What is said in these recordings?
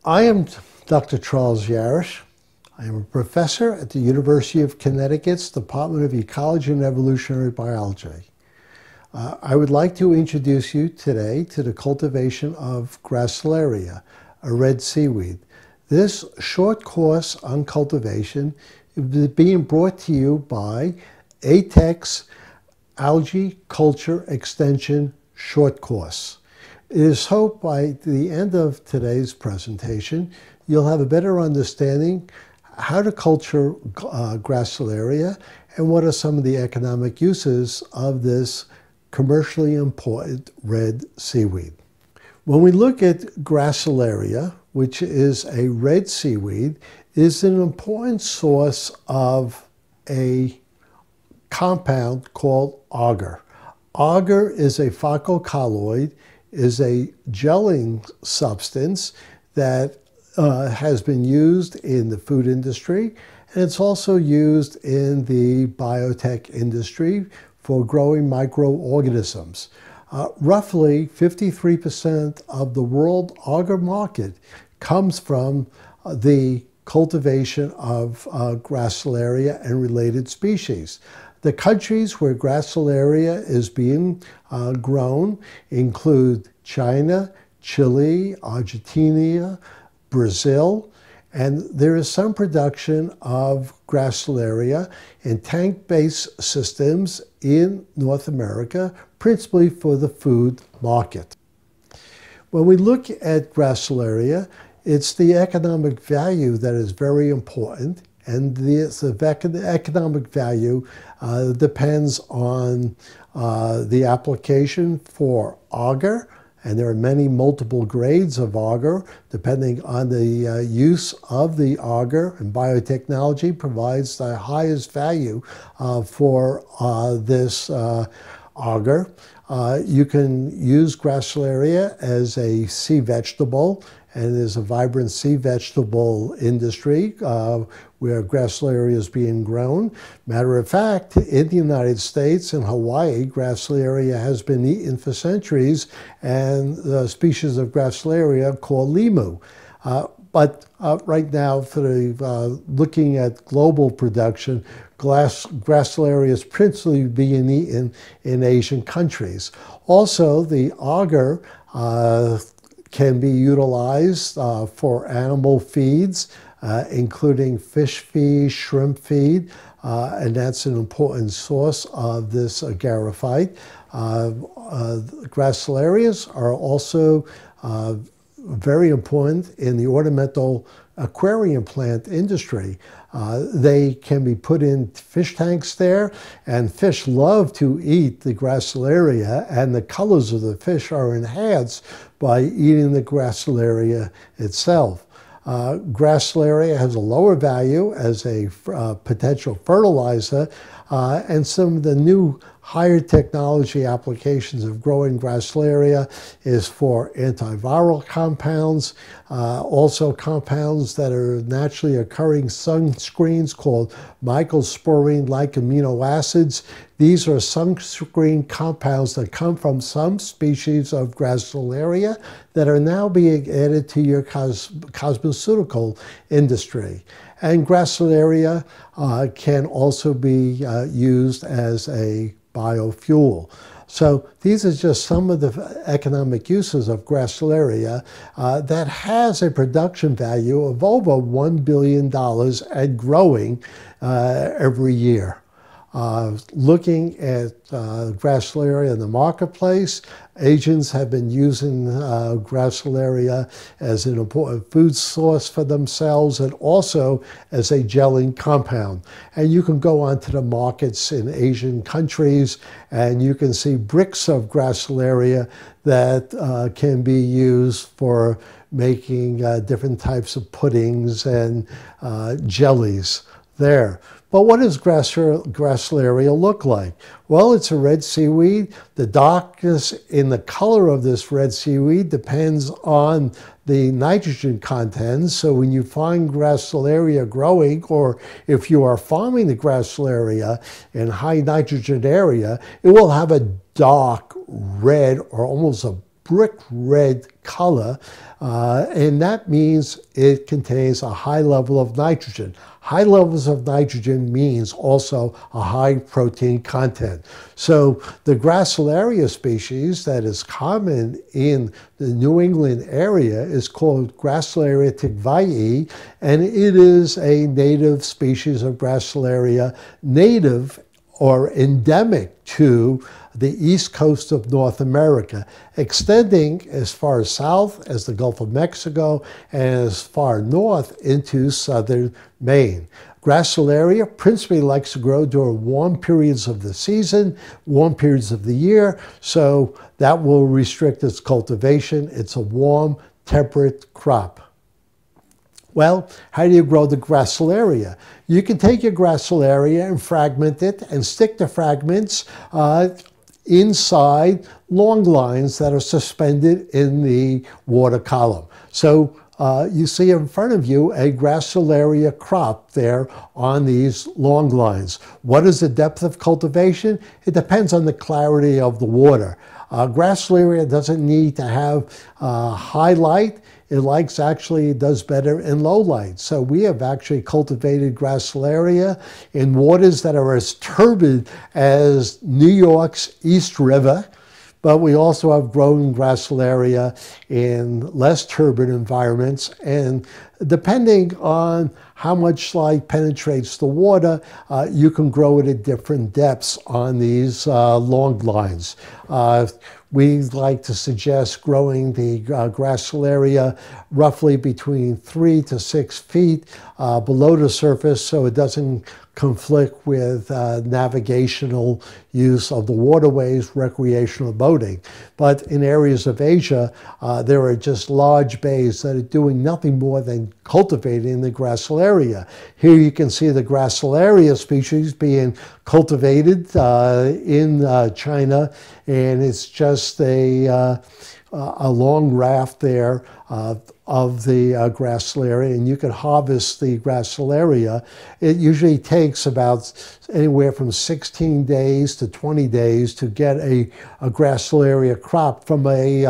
I am Dr. Charles Yarish. I am a professor at the University of Connecticut's Department of Ecology and Evolutionary Biology. I would like to introduce you today to the cultivation of Gracilaria, a red seaweed. This short course on cultivation is being brought to you by ATEC's Algae Culture Extension Short-course. It is hoped by the end of today's presentation, you'll have a better understanding how to culture Gracilaria and what are some of the economic uses of this commercially important red seaweed. When we look at Gracilaria, which is a red seaweed, is an important source of a compound called agar. Agar is a phycocolloid, is a gelling substance that has been used in the food industry, and it's also used in the biotech industry for growing microorganisms. Roughly 53% of the world agar market comes from the cultivation of Gracilaria and related species. The countries where Gracilaria is being grown include China, Chile, Argentina, Brazil, and there is some production of Gracilaria in tank-based systems in North America, principally for the food market. When we look at Gracilaria, it's the economic value that is very important, and the economic value depends on the application for agar, and there are many multiple grades of agar depending on the use of the agar, and biotechnology provides the highest value for this agar. You can use Gracilaria as a sea vegetable, and there's a vibrant sea vegetable industry where Gracilaria is being grown. Matter of fact, in the United States and Hawaii, Gracilaria has been eaten for centuries, and the species of Gracilaria called limu. But right now, for looking at global production, Gracilaria is principally being eaten in Asian countries. Also, the agar can be utilized for animal feeds, including fish feed, shrimp feed, and that's an important source of this agarifite. Gracilarias are also very important in the ornamental aquarium plant industry. They can be put in fish tanks there, and fish love to eat the Gracilaria, and the colors of the fish are enhanced by eating the Gracilaria itself. Gracilaria has a lower value as a potential fertilizer, and some of the new higher technology applications of growing Gracilaria is for antiviral compounds, also compounds that are naturally occurring sunscreens called mycosporine-like amino acids. These are sunscreen compounds that come from some species of Gracilaria that are now being added to your cosmeceutical industry. And Gracilaria can also be used as a biofuel. So these are just some of the economic uses of Gracilaria that has a production value of over $1 billion and growing every year. Looking at Gracilaria in the marketplace, Asians have been using Gracilaria as an important food source for themselves and also as a gelling compound. And you can go onto the markets in Asian countries and you can see bricks of Gracilaria that can be used for making different types of puddings and jellies there. But what does Gracilaria look like? Well, it's a red seaweed. The darkness in the color of this red seaweed depends on the nitrogen content. So when you find Gracilaria growing, or if you are farming the Gracilaria in high nitrogen area, it will have a dark red or almost a brick red color, and that means it contains a high level of nitrogen. High levels of nitrogen means also a high protein content. So the Gracilaria species that is common in the New England area is called Gracilaria tigvii, and it is a native species of Gracilaria, native or endemic to the east coast of North America, extending as far south as the Gulf of Mexico and as far north into southern Maine. Gracilaria principally likes to grow during warm periods of the season, warm periods of the year, so that will restrict its cultivation. It's a warm, temperate crop. Well, how do you grow the Gracilaria? You can take your Gracilaria and fragment it and stick the fragments inside long lines that are suspended in the water column. So you see in front of you a Gracilaria crop there on these long lines. What is the depth of cultivation? It depends on the clarity of the water. Gracilaria doesn't need to have high light. It does better in low light. So we have actually cultivated Gracilaria in waters that are as turbid as New York's East River, but we also have grown Gracilaria in less turbid environments. And depending on how much light penetrates the water, you can grow it at different depths on these long lines. We like to suggest growing the Gracilaria roughly between 3 to 6 feet below the surface so it doesn't conflict with navigational use of the waterways, recreational boating. But in areas of Asia, there are just large bays that are doing nothing more than cultivating the Gracilaria. Here you can see the Gracilaria species being cultivated in China, and it's just a long raft there of the Gracilaria, and you can harvest the Gracilaria. It usually takes about anywhere from 16 days to 20 days to get a Gracilaria crop from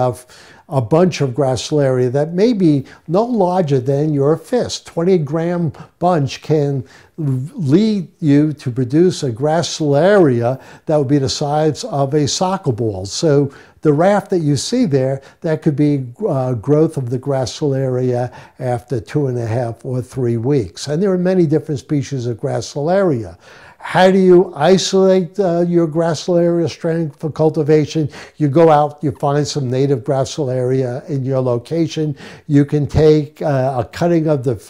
a bunch of Gracilaria that may be no larger than your fist. 20-gram bunch can lead you to produce a Gracilaria that would be the size of a soccer ball. So the raft that you see there, that could be growth of the Gracilaria after 2.5 or 3 weeks. And there are many different species of Gracilaria. How do you isolate your Gracilaria strain for cultivation? You go out, you find some native Gracilaria in your location. You can take a cutting of the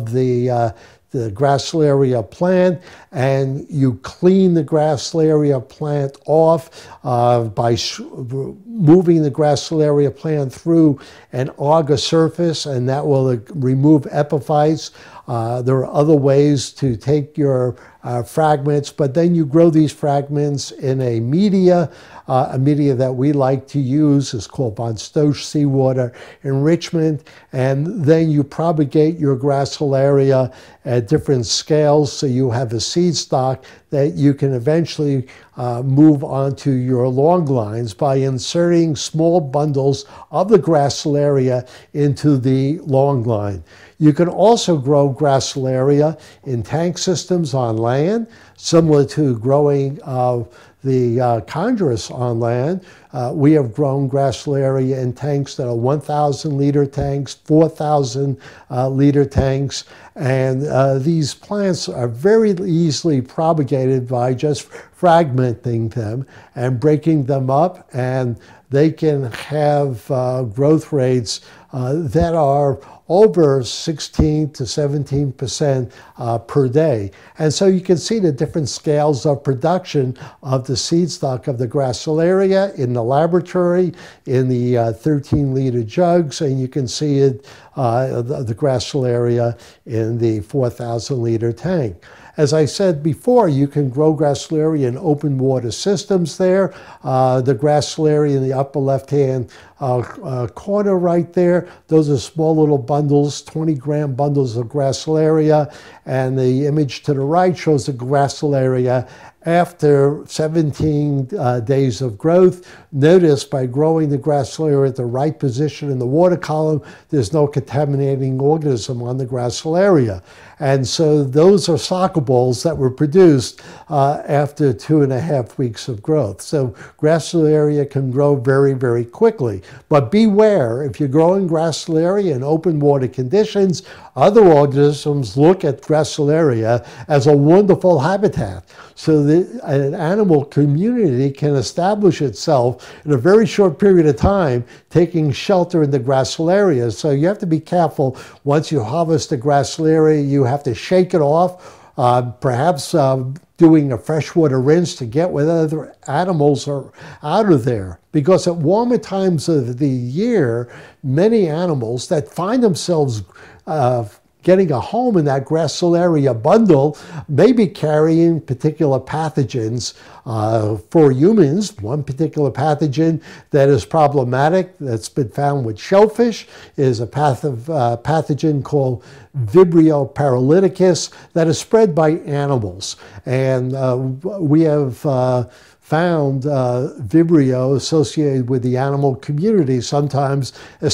Gracilaria plant, and you clean the Gracilaria plant off by moving the Gracilaria plant through an agar surface, and that will remove epiphytes. There are other ways to take your fragments, but then you grow these fragments in a media. A media that we like to use is called Von Stosch seawater enrichment, and then you propagate your Gracilaria at different scales so you have a seed stock that you can eventually move onto your long lines by inserting small bundles of the Gracilaria into the long line. You can also grow Gracilaria in tank systems on land, similar to growing the chondrus on land. We have grown Gracilaria in tanks that are 1,000 liter tanks, 4,000 liter tanks, and these plants are very easily propagated by just fragmenting them and breaking them up, and they can have growth rates that are over 16 to 17% per day. And so you can see the different scales of production of the seed stock of the Gracilaria in the laboratory, in the 13-liter jugs, and you can see it, the Gracilaria in the 4,000-liter tank. As I said before, you can grow Gracilaria in open water systems there. The Gracilaria in the upper left-hand corner right there, those are small little bundles, 20-gram bundles of Gracilaria, and the image to the right shows the Gracilaria after 17 days of growth. Notice by growing the Gracilaria at the right position in the water column, there's no contaminating organism on the Gracilaria. And so those are soccer balls that were produced after 2.5 weeks of growth. So Gracilaria can grow very, very quickly. But beware, if you're growing Gracilaria in open water conditions, other organisms look at Gracilaria as a wonderful habitat. So an animal community can establish itself in a very short period of time, taking shelter in the Gracilaria. So you have to be careful. Once you harvest the Gracilaria, you have to shake it off, perhaps doing a freshwater rinse to get whatever animals are out of there. Because at warmer times of the year, many animals that find themselves getting a home in that Gracilaria bundle may be carrying particular pathogens for humans. One particular pathogen that is problematic that's been found with shellfish is a pathogen called Vibrio paralyticus that is spread by animals. And we have found Vibrio associated with the animal community, sometimes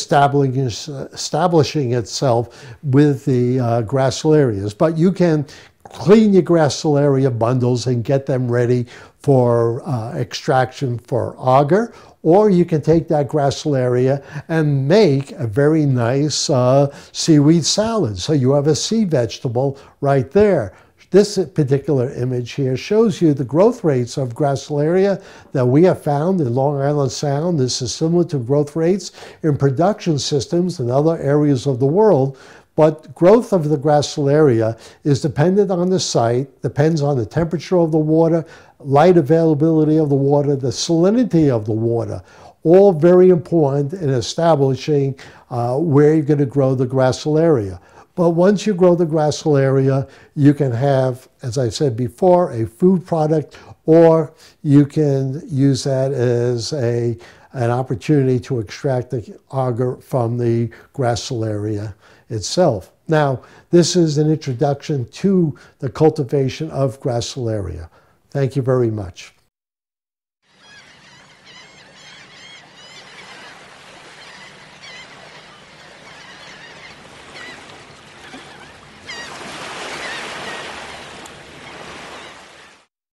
establishing itself with the Gracilarias. But you can clean your Gracilaria bundles and get them ready for extraction for agar, or you can take that Gracilaria and make a very nice seaweed salad. So you have a sea vegetable right there. This particular image here shows you the growth rates of Gracilaria that we have found in Long Island Sound. This is similar to growth rates in production systems in other areas of the world. But growth of the Gracilaria is dependent on the site, depends on the temperature of the water, light availability of the water, the salinity of the water. All very important in establishing where you're going to grow the Gracilaria. But once you grow the Gracilaria, you can have, as I said before, a food product, or you can use that as an opportunity to extract the agar from the Gracilaria itself. Now, this is an introduction to the cultivation of Gracilaria. Thank you very much.